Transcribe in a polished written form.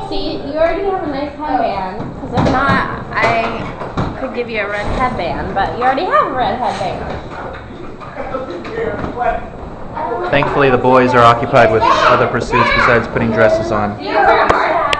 See, you already have a nice headband. Because if not, I could give you a red headband, but you already have a red headband. Thankfully, the boys are occupied with other pursuits besides putting dresses on. Do you wear a hard